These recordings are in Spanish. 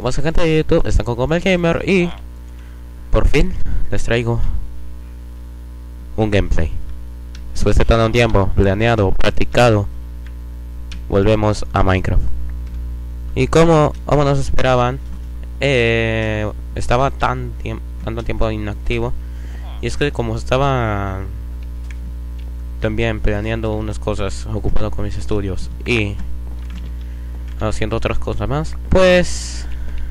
Vamos a gente de YouTube, están con Gomel Gamer y por fin les traigo un gameplay. Después de tanto tiempo planeado, practicado, volvemos a Minecraft. Y como nos esperaban, estaba tanto tiempo inactivo. Y es que como estaba también planeando unas cosas, ocupado con mis estudios y haciendo otras cosas más, pues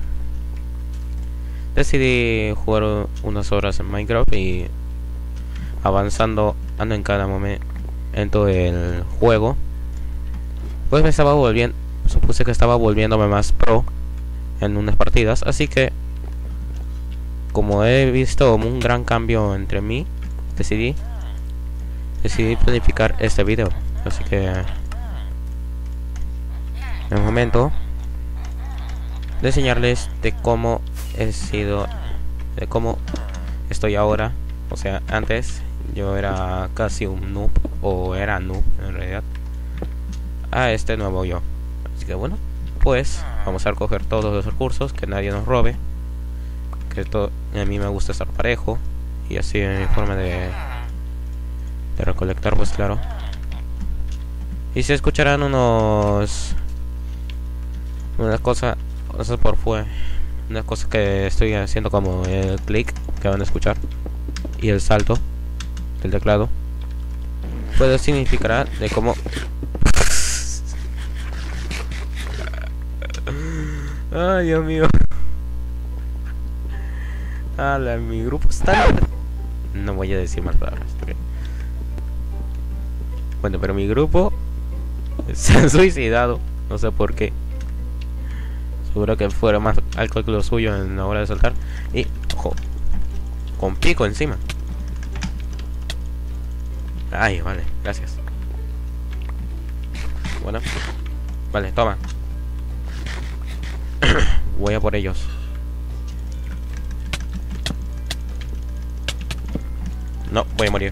decidí jugar unas horas en Minecraft y avanzando en cada momento del juego. Pues me estaba volviendo, supuse que estaba volviéndome más pro en unas partidas, así que como he visto un gran cambio entre mí, decidí planificar este video. Así que en el momento de enseñarles de cómo he sido, de cómo estoy ahora. O sea, antes yo era casi un noob, o era noob en realidad, a este nuevo yo. Así que bueno, pues vamos a recoger todos los recursos, que nadie nos robe, que a mí me gusta estar parejo, y así es mi forma de recolectar, pues claro. Y se escucharán unas cosas por fuera, unas cosas que estoy haciendo, como el clic que van a escuchar y el salto del teclado, pues significará de cómo ay, Dios mío. Mi grupo está... No voy a decir más palabras, okay. Bueno, pero mi grupo se ha suicidado. No sé por qué. Seguro que fuera más alcohol que lo suyo en la hora de saltar. Y, ojo, con pico encima. Ay, vale, gracias. Bueno, vale, toma. Voy a por ellos. No, voy a morir.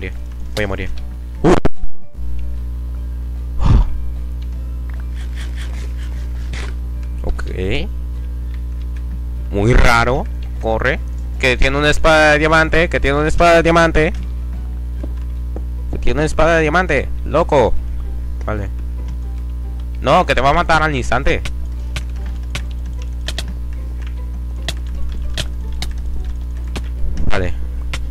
Ok. Muy raro. Corre. Que tiene una espada de diamante. Loco. Vale. No, que te va a matar al instante. Vale.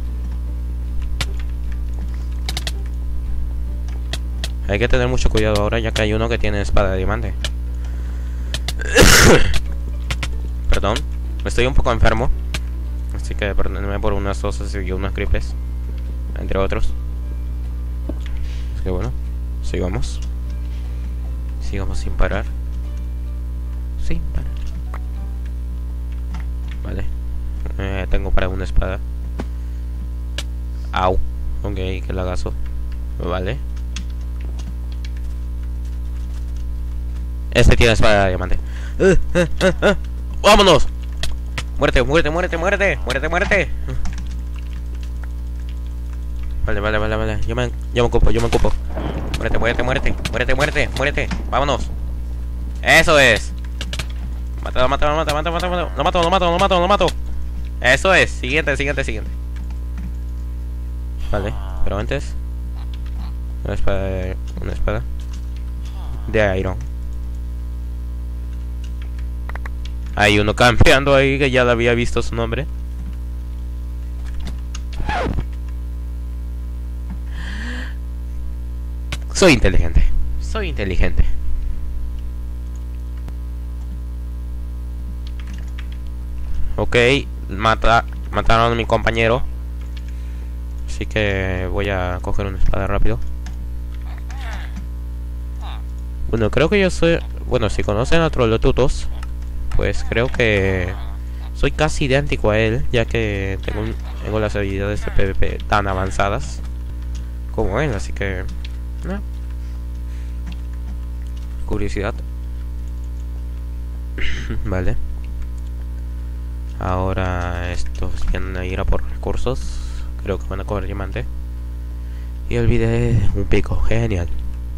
Hay que tener mucho cuidado ahora, ya que hay uno que tiene espada de diamante. Perdón, estoy un poco enfermo, así que perdónenme por unas tosas y unas gripes, entre otros. Así que bueno, sigamos sin parar. Sin parar. Vale. Tengo para una espada. Au. Ok, que lagazo. Vale. Este tiene espada de diamante. ¡Vámonos! Muerte. Vale. Yo me ocupo. Muerte. Vámonos. Eso es. Lo mato. Eso es. Siguiente. Vale, pero antes una espada de iron. Hay uno campeando ahí que ya le había visto su nombre. Soy inteligente. Ok, mataron a mi compañero. Así que voy a coger una espada rápido. Bueno, creo que yo soy... Bueno, si conocen a Trolotutos, pues creo que soy casi idéntico a él, ya que tengo las habilidades de PvP tan avanzadas como él, así que... curiosidad. Vale. Ahora estos vienen a ir a por recursos. Creo que van a coger diamante. Y olvidé un pico. Genial.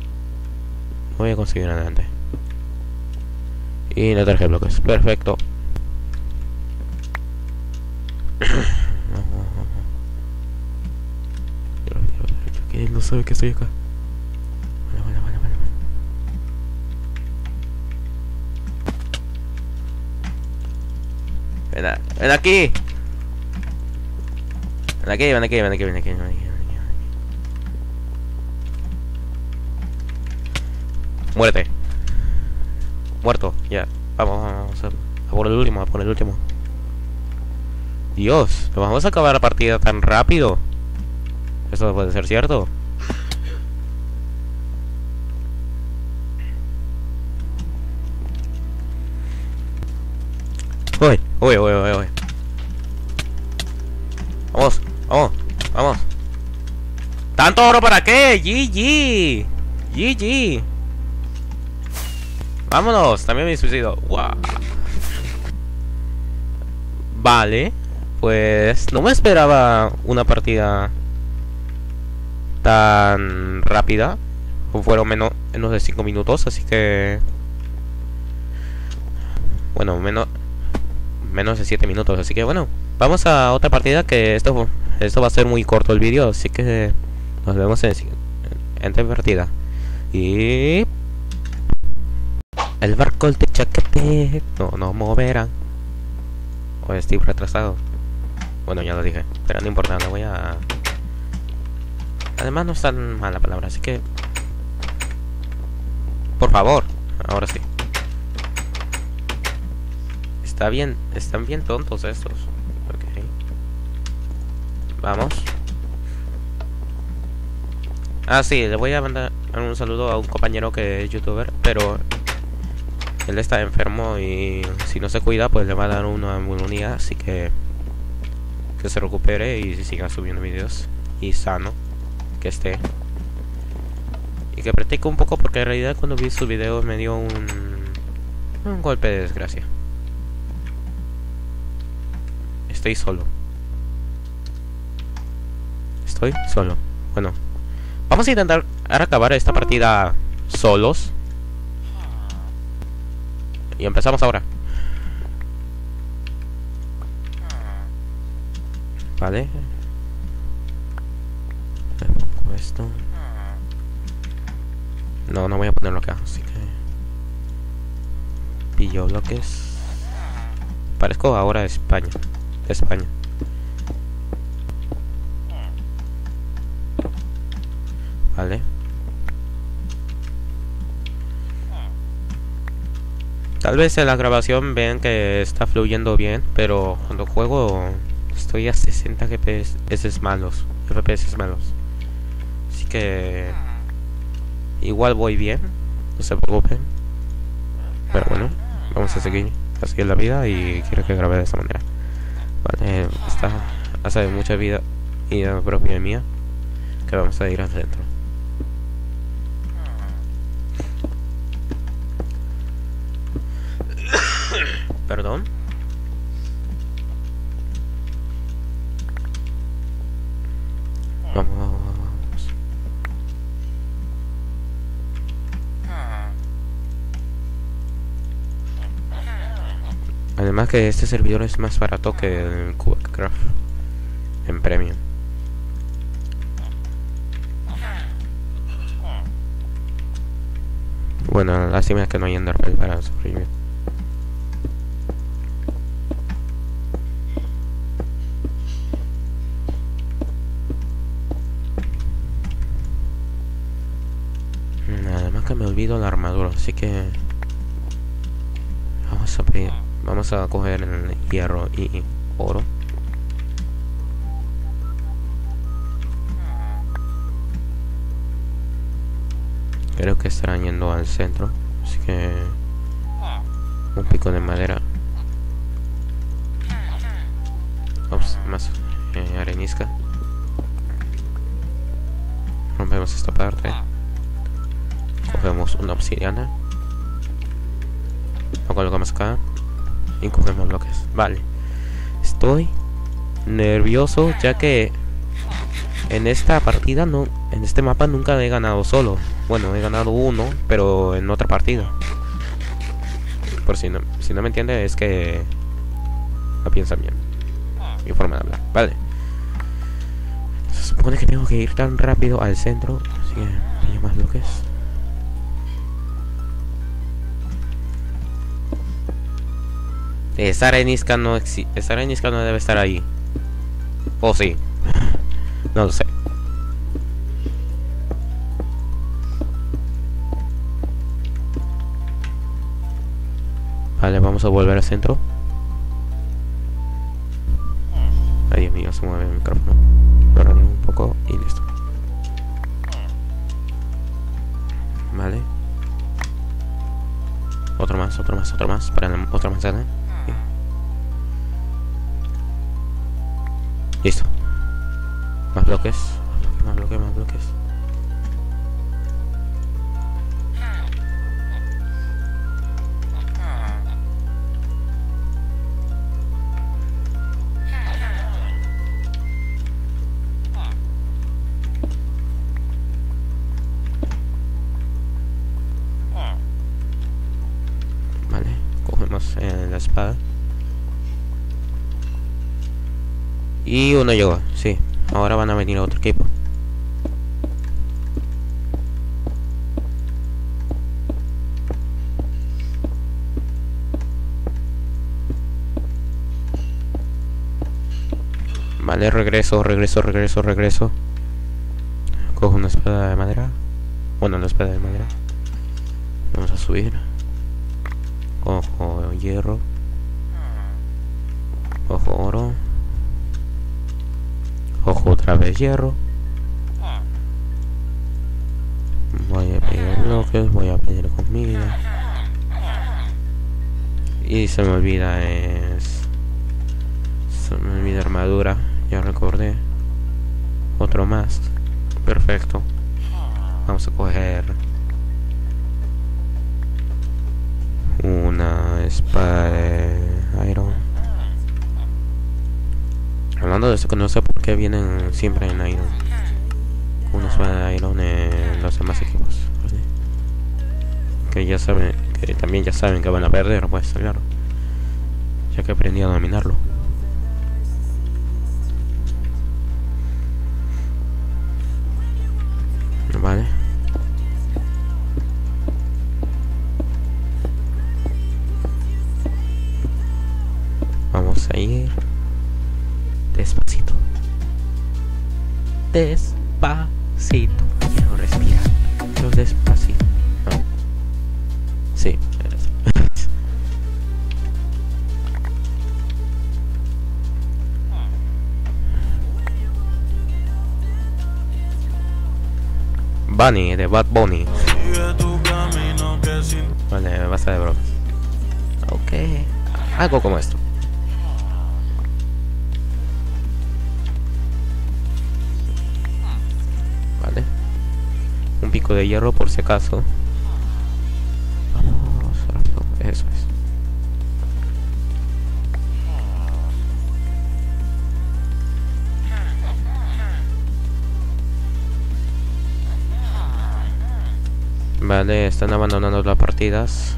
Voy a conseguir adelante. Y no traje bloques. Perfecto. no sabe que estoy acá. Vale. Ven aquí. Ven aquí. Muérete. Muerto, ya. Vamos a por el último. Dios, ¿nos vamos a acabar la partida tan rápido? Esto no puede ser cierto. Uy. Vamos. ¿Tanto oro para qué? GG. Vámonos, también me suicido. Wow. Vale, pues no me esperaba una partida tan rápida. Fueron menos de 5 minutos, así que... Bueno, menos de 7 minutos, así que bueno. Vamos a otra partida, que esto va a ser muy corto el vídeo, así que nos vemos en otra partida. Y... el barco el Techaqepec no moverán. O estoy retrasado. Bueno, ya lo dije, pero no importa, no voy a... Además no es tan mala palabra, así que... Por favor, ahora sí. Están bien tontos estos. Ok. Vamos. Ah, sí, le voy a mandar un saludo a un compañero que es youtuber, pero él está enfermo y si no se cuida, pues le va a dar una neumonía, así que se recupere y siga subiendo videos y sano que esté. Y que practique un poco, porque en realidad cuando vi sus videos me dio un golpe de desgracia. Estoy solo. Bueno, vamos a intentar acabar esta partida solos. Y empezamos ahora. Vale. Le pongo esto. No voy a ponerlo acá, así que... pillo bloques. Parezco ahora de España. Vale. Tal vez en la grabación vean que está fluyendo bien, pero cuando juego estoy a 60 FPS malos. Así que igual voy bien, no se preocupen. Pero bueno, vamos a seguir la vida y quiero que grabe de esta manera. Vale, hace mucha vida y propia mía, que vamos a ir al centro. Perdón. Vamos. Además que este servidor es más barato que el Cubecraft en premium. Bueno, lástima es que no hay Enderpearl para sobrevivir. Además que me olvido la armadura, así que vamos a coger el hierro y oro. Creo que estarán yendo al centro, así que un pico de madera. Ops, más arenisca. Rompemos esta parte. Cogemos una obsidiana. Lo colocamos acá. Y cogemos bloques. Vale. Estoy nervioso, ya que en esta partida en este mapa nunca he ganado solo. Bueno, he ganado uno, pero en otra partida. Por si no me entiende, es que no piensan bien mi forma de hablar. Vale. Se supone que tengo que ir tan rápido al centro. Así que hay más bloques. Esa arenisca no existe. Esa arenisca no debe estar ahí. O sí. No lo sé. Vale, vamos a volver al centro. Ay, Dios mío, se mueve el micrófono. Lo radio un poco y listo. Vale. Otro más. Para la otra manzana. Listo. Más bloques. Más bloques. Vale, cogemos la espada. Y uno llegó, sí. Ahora van a venir a otro equipo. Vale, regreso. Cojo una espada de madera. Bueno, la espada de madera. Vamos a subir. Cojo hierro. Cojo oro. Cojo otra vez hierro. Voy a pedir bloques, voy a pedir comida. Y se me olvida armadura. Ya recordé. Otro más. Perfecto. Vamos a coger una espada de iron. Hablando de esto, que no sé por qué vienen siempre en iron. Una espada de iron en los demás equipos, ¿vale? Que ya saben, que también ya saben que van a perder, pues claro. Ya que aprendí a dominarlo. Vale. Vamos a ir despacito. Quiero respirar. Pero despacito. No. Sí. Bunny, de Bad Bunny. Vale, basta de bromas. Ok. Algo como esto. Vale. Un pico de hierro por si acaso. Vamos rápido. Eso es. Vale, están abandonando las partidas.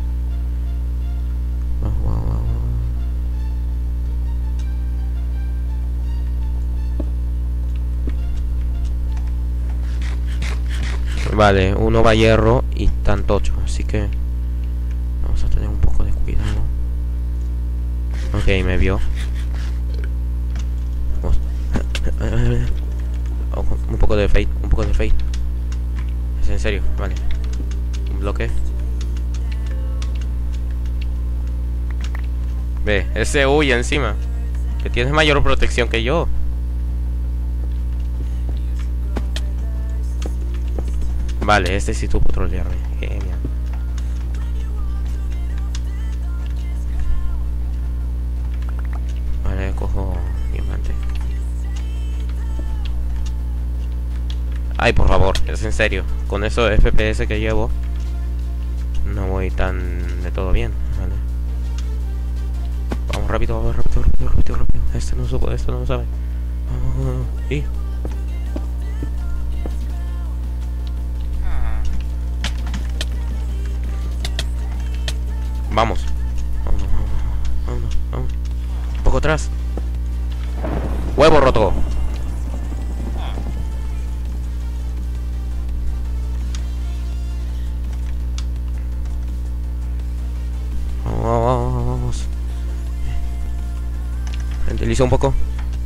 Vale, uno va a hierro y tan tocho, así que vamos a tener un poco de cuidado. Ok, me vio. Un poco de fate, Es en serio, vale. Un bloque. Ve, ese huye encima. Que tienes mayor protección que yo. Vale, este sí tuvo trolearme. Genial. Vale, cojo diamante. Ay, por favor, es en serio. Con eso de FPS que llevo, no voy tan de todo bien. Vale. Vamos rápido. Este no supo, esto no lo sabe. Y vamos. Vámonos. Un poco atrás. Huevo roto. Utilizo un poco.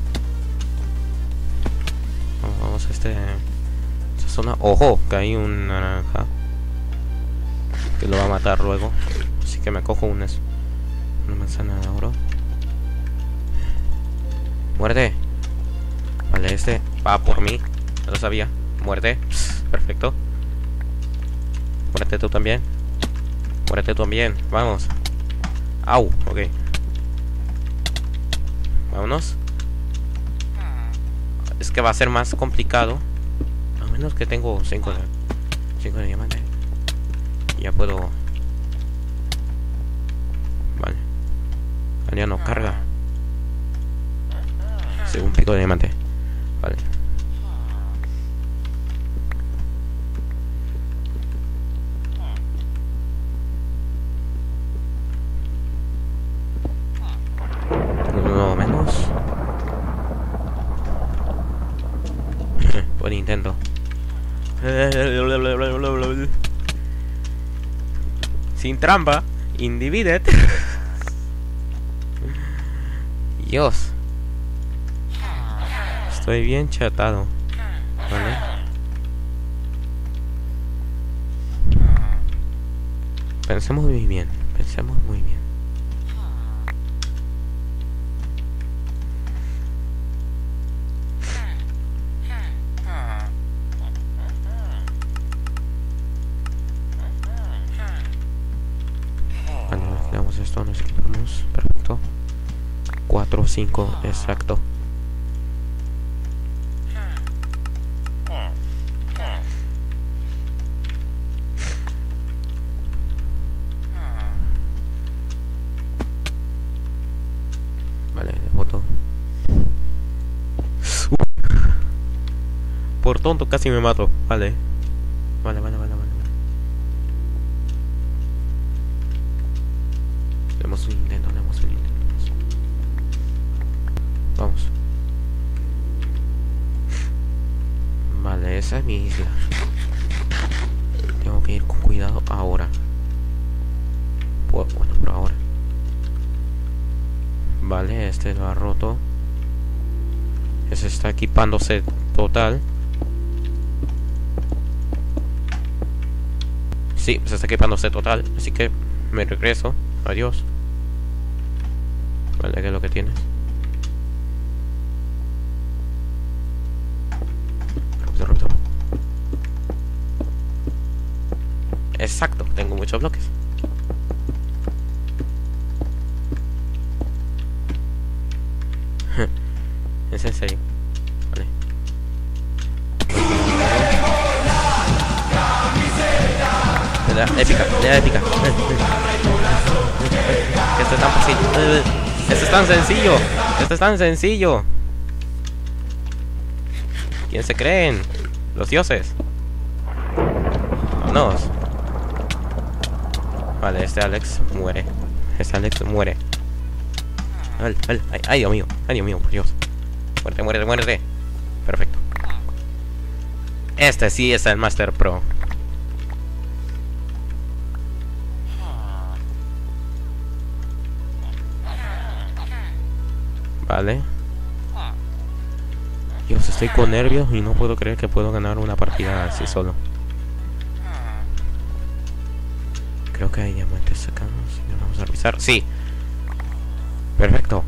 Vamos a esta zona. Ojo, que hay un naranja que lo va a matar luego. Así que me cojo una manzana de oro. Muerte. Vale, este va por mí. No lo sabía. Muerte. Perfecto. Muerte tú también. Muerte tú también. Vamos. Au, ok. Vámonos. Es que va a ser más complicado. A menos que tengo 5 de diamante. Ya puedo. Vale. Ya no carga. Sí, un pico de diamante. Vale. Uno menos. Buen intento. Sin trampa. Individed. Dios. Estoy bien chatado. Vale. Pensemos muy bien. Pensemos muy bien. Vale, le damos esto, nos equipamos. Perfecto. 4, 5, exacto. Vale, de foto. Por tonto casi me mato. Vale. Vale. Demos un intento. Vamos. Vale, esa es mi isla. Tengo que ir con cuidado ahora. Bueno, por ahora. Vale, este lo ha roto. Ese está equipándose total. Sí, se está equipándose total. Así que me regreso. Adiós. Vale, ¿qué es lo que tienes? Rápido. Exacto, tengo muchos bloques. Es en serio. Vale. Le da épica. Esto es tan fácil. Esto es tan sencillo. ¿Quién se creen? Los dioses. Vámonos. Vale, este Alex muere. Ay, Dios mío, por Dios. Muerte. Perfecto. Este sí es el Master Pro. Vale. Dios, estoy con nervios y no puedo creer que puedo ganar una partida así solo. Creo que hay diamantes sacados. Vamos a revisar. Sí. Perfecto.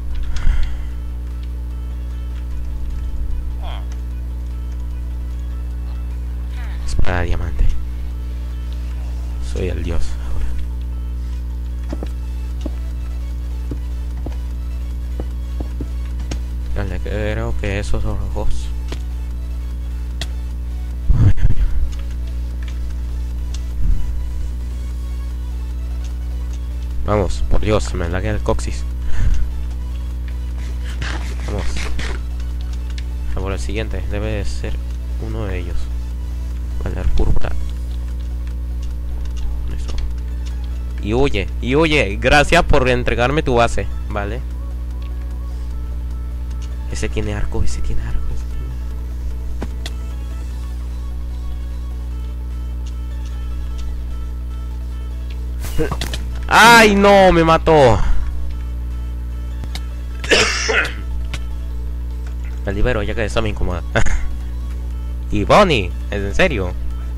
Espada diamante. Soy el dios ahora. Dale, creo que esos ojos. Vamos, por Dios, me laguea el coxis. Vamos. Por el siguiente, debe de ser uno de ellos. Vale, púrpura. Eso. Y huye, gracias por entregarme tu base, ¿vale? Ese tiene arco. ¡Ay, no! Me mató. libero ya que está muy incómoda. Y Bonnie, ¿es en serio?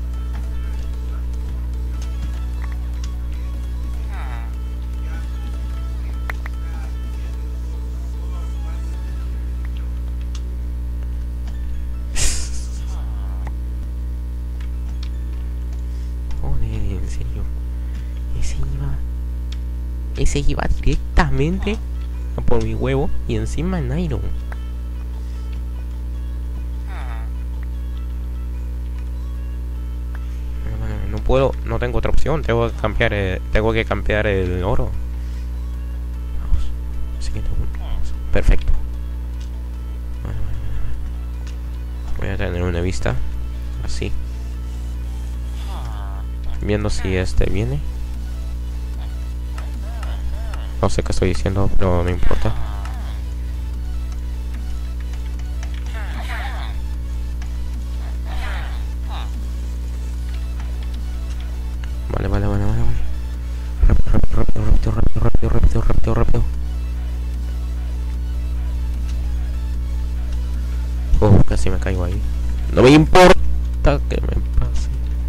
Bonnie, en serio. Ese iba directamente a por mi huevo y encima en Iron. No puedo, no tengo otra opción. Tengo que cambiar el oro. Vamos. Siguiente. Perfecto. Voy a tener una vista así, viendo si este viene. No sé qué estoy diciendo, pero no importa. Vale. Rápido. Casi me caigo ahí. No me importa que me pase.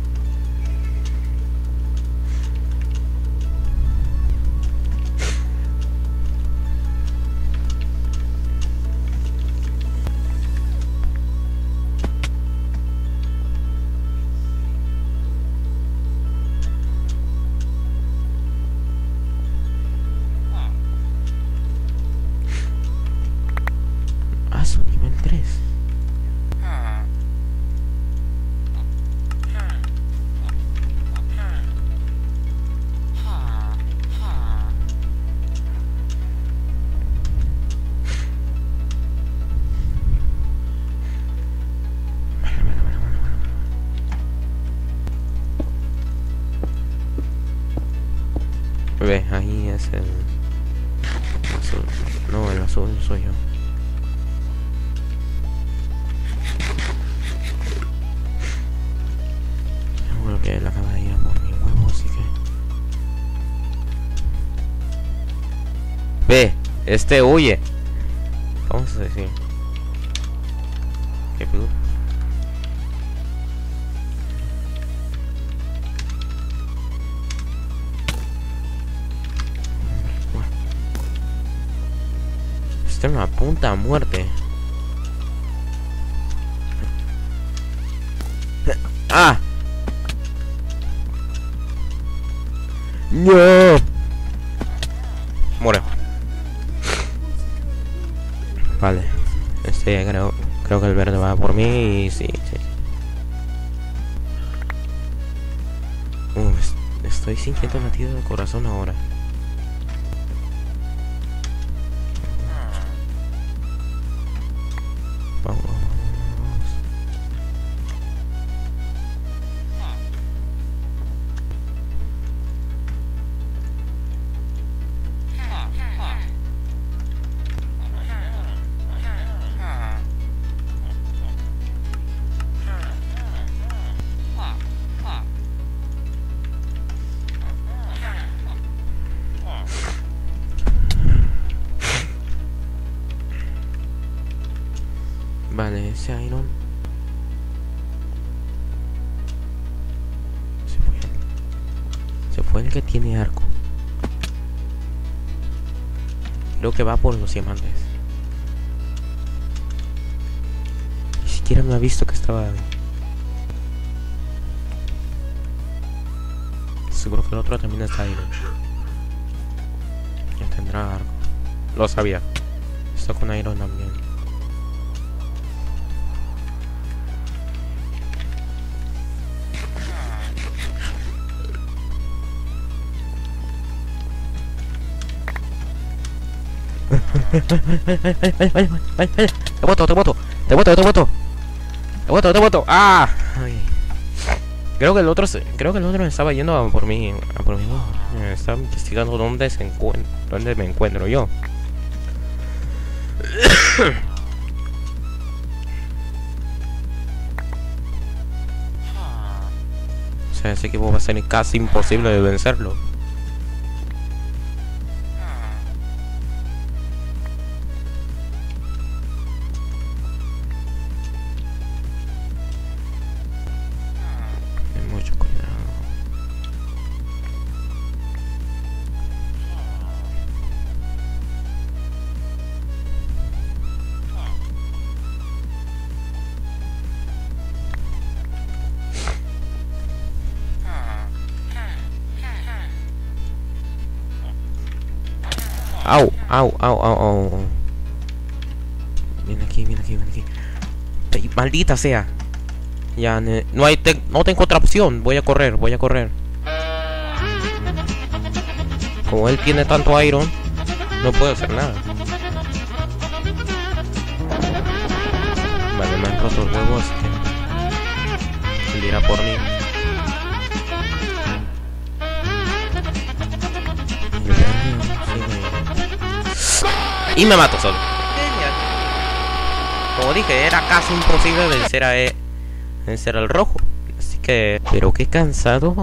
Nivel 3. Ve, ahí es el azul. No, el azul soy yo. Seguro que él acaba de ir a por mi huevo, así que... Ve, este huye. Vamos a decir. ¿Qué pedo? Este me apunta a muerte. ¡Ah! ¡No! Muere. Vale. Este creo que el verde va por mí y sí. Estoy sintiendo latido de corazón ahora. Vamos. Vale, ese Iron se fue el que tiene arco. Creo que va por los diamantes. Ni siquiera me ha visto que estaba ahí. Seguro que el otro también está Iron. Ya tendrá arco. Lo sabía. Está con Iron también. Te voto. ¡Ah! Ay. Creo que el otro estaba yendo a por mí. Estaba investigando dónde me encuentro yo. O sea, ese equipo va a ser casi imposible de vencerlo. Au, au, au, au, au. Viene aquí, viene aquí, viene aquí. Maldita sea. Ya, no tengo otra opción. Voy a correr, voy a correr. Como él tiene tanto iron, no puedo hacer nada. Vale, me han roto el huevo, así que él irá por mí. Y me mato solo. Como dije, era casi imposible vencer al rojo. Así que... Pero qué cansado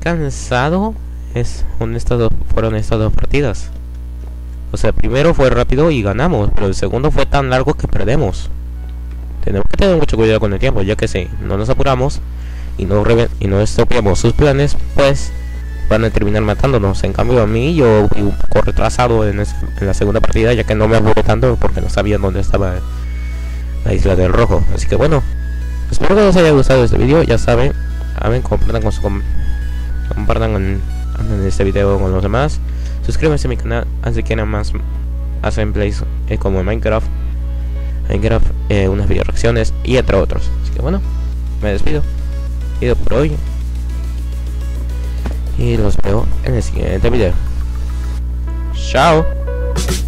fueron estas dos partidas. O sea, primero fue rápido y ganamos, pero el segundo fue tan largo que perdemos. Tenemos que tener mucho cuidado con el tiempo, ya que si no nos apuramos y no estropeamos sus planes, pues van a terminar matándonos. En cambio a mí, yo fui un poco retrasado en la segunda partida, ya que no me apuré tanto porque no sabía dónde estaba la isla del rojo. Así que bueno, espero que les haya gustado este video. Ya saben, compartan este video con los demás. Suscríbanse a mi canal si quieren más gameplays como en Minecraft, unas video reacciones y entre otros. Así que bueno, me despido por hoy y los veo en el siguiente video. Chao.